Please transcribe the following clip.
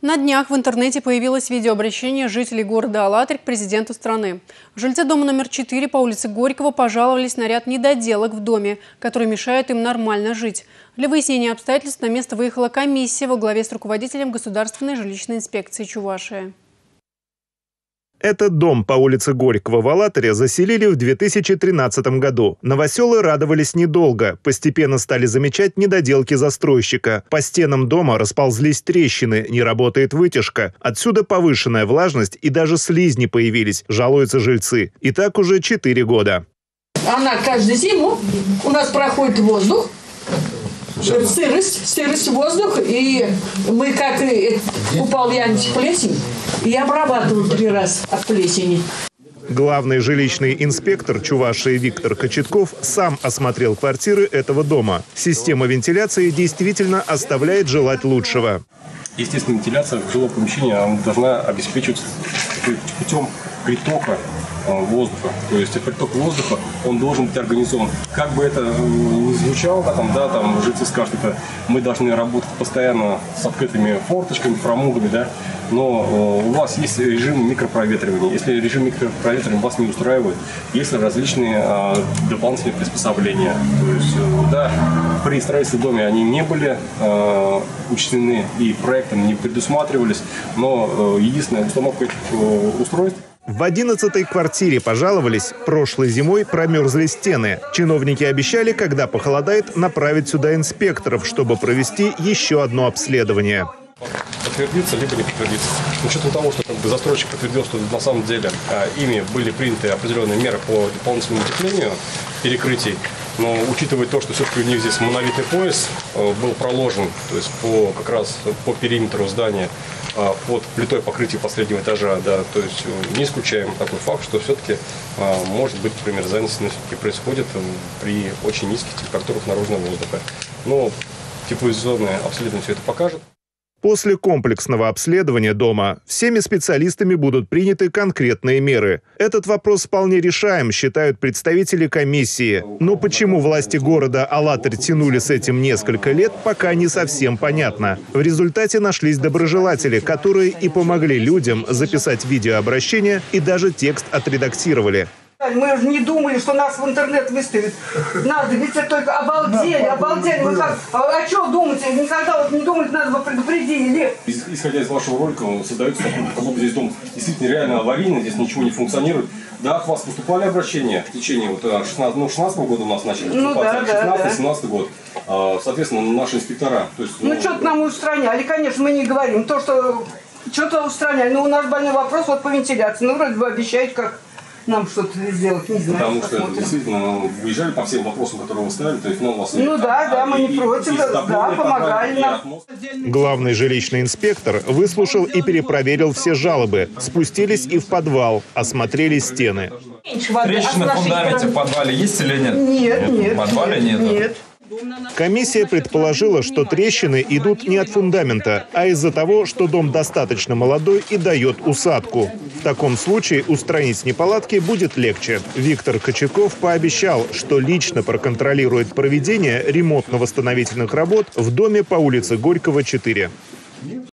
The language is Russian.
На днях в интернете появилось видеообращение жителей города Алатырь к президенту страны. Жильцы дома номер 4 по улице Горького пожаловались на ряд недоделок в доме, которые мешают им нормально жить. Для выяснения обстоятельств на место выехала комиссия во главе с руководителем Государственной жилищной инспекции Чувашии. Этот дом по улице Горького в Алатыре заселили в 2013 году. Новоселы радовались недолго. Постепенно стали замечать недоделки застройщика. По стенам дома расползлись трещины, не работает вытяжка. Отсюда повышенная влажность и даже слизни появились, жалуются жильцы. И так уже 4 года. Она каждую зиму у нас проходит воздух. Сырость воздух, и мы как упал Янич плесень, и обрабатываю 3 раза от плесени. Главный жилищный инспектор Чувашии Виктор Кочетков сам осмотрел квартиры этого дома. Система вентиляции действительно оставляет желать лучшего. Естественно, вентиляция в жилом помещении должна обеспечиваться путем притока воздуха. То есть приток воздуха, он должен быть организован. Как бы это ни звучало, там жильцы скажут, это мы должны работать постоянно с открытыми форточками, фрамугами, да, но у вас есть режим микропроветривания. Если режим микропроветривания вас не устраивает, есть различные дополнительные приспособления. То есть, да, при строительстве дома они не были учтены и проектом не предусматривались, но единственная установка этих устройств. В 11-й квартире пожаловались, прошлой зимой промерзли стены. Чиновники обещали, когда похолодает, направить сюда инспекторов, чтобы провести еще одно обследование. Подтвердится, либо не подтвердится. С учетом того, что застройщик подтвердил, что на самом деле ими были приняты определенные меры по дополнительному утеплению перекрытий, но учитывая то, что все-таки у них здесь монолитный пояс был проложен, то есть как раз по периметру здания, под плитой покрытия последнего этажа, да, то есть не исключаем такой факт, что все-таки может быть промерзание происходит при очень низких температурах наружного воздуха. Но теплоизоляционное обследование все это покажет. После комплексного обследования дома всеми специалистами будут приняты конкретные меры. Этот вопрос вполне решаем, считают представители комиссии. Но почему власти города Алатырь тянули с этим несколько лет, пока не совсем понятно. В результате нашлись доброжелатели, которые и помогли людям записать видеообращение и даже текст отредактировали. Мы же не думали, что нас в интернет выставят. Надо, ведь это только обалдели. Вы как, о чем думаете? Никогда не думали, надо бы предупредили. Исходя из вашего ролика, создается такой, здесь дом действительно реально аварийный, здесь ничего не функционирует. Да, от вас поступали обращения в течение 16 года у нас начали поступать, 16-17 год. Соответственно, наши инспектора. То есть, что-то нам устраняли, конечно, мы не говорим. То, что что-то устраняли. Но у нас больной вопрос вот по вентиляции. Вроде бы обещают, как нам что-то сделать, не знаю. Потому что действительно выезжали по всем вопросам, которые вы ставили, то есть у вас... да, мы не против, да, помогали нам. Главный жилищный инспектор выслушал и перепроверил все жалобы. Спустились и в подвал, осмотрели стены. Трещины в фундаменте в подвале есть или нет? Нет. В подвале нет. Комиссия предположила, что трещины идут не от фундамента, а из-за того, что дом достаточно молодой и дает усадку. В таком случае устранить неполадки будет легче. Виктор Кочетков пообещал, что лично проконтролирует проведение ремонтно-восстановительных работ в доме по улице Горького, 4.